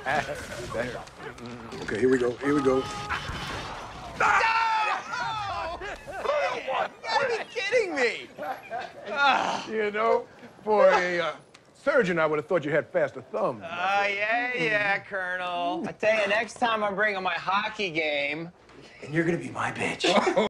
Okay, here we go. Here we go. You gotta be kidding me! You know, for a surgeon, I would have thought you had faster thumbs. Yeah, Colonel. I tell you, next time I'm bringing my hockey game, and you're gonna be my bitch.